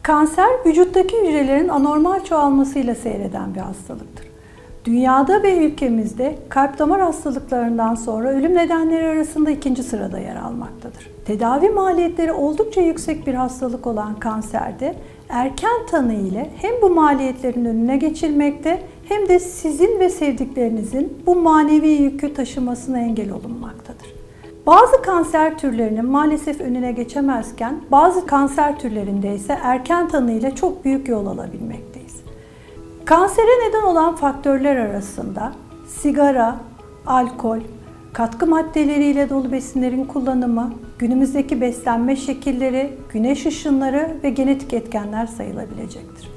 Kanser, vücuttaki hücrelerin anormal çoğalmasıyla seyreden bir hastalıktır. Dünyada ve ülkemizde kalp damar hastalıklarından sonra ölüm nedenleri arasında ikinci sırada yer almaktadır. Tedavi maliyetleri oldukça yüksek bir hastalık olan kanserde erken tanı ile hem bu maliyetlerin önüne geçilmekte hem de sizin ve sevdiklerinizin bu manevi yükü taşımasına engel olunmaktadır. Bazı kanser türlerinin maalesef önüne geçemezken bazı kanser türlerinde ise erken tanı ile çok büyük yol alabilmekteyiz. Kansere neden olan faktörler arasında sigara, alkol, katkı maddeleriyle dolu besinlerin kullanımı, günümüzdeki beslenme şekilleri, güneş ışınları ve genetik etkenler sayılabilecektir.